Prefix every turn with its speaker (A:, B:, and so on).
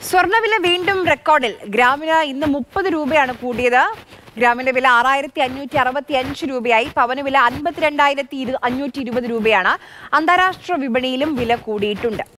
A: സ്വർണ്ണവില വീണ്ടും റെക്കോർഡിൽ. ഗ്രാമിന് ഇന്ന് 30 രൂപയാണ് കൂടിയത്. ഗ്രാമിന്റെ വില 6565 രൂപയായി. പവന് വില 52,520 രൂപയാണ്. അന്താരാഷ്ട്ര വിപണിയിലും വില കൂടിയിട്ടുണ്ട്.